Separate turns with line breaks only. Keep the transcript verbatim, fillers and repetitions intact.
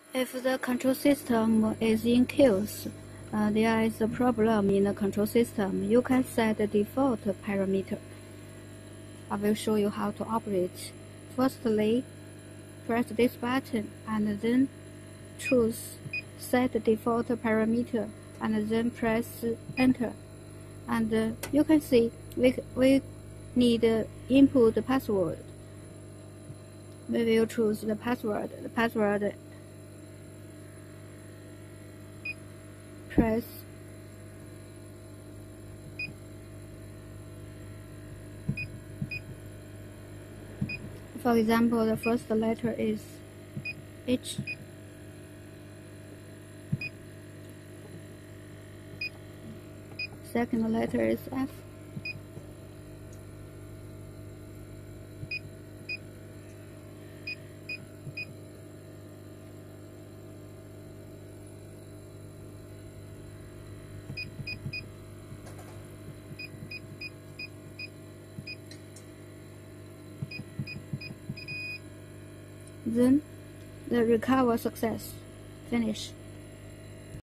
If the control system is in chaos, uh, there is a problem in the control system. You can set the default parameter. I will show you how to operate. Firstly, press this button and then choose Set Default Parameter and then press Enter. And uh, you can see we, we need uh, input the password. We will choose the password. The password press For example, the first letter is H. Second letter is F. Then the recover success. Finish.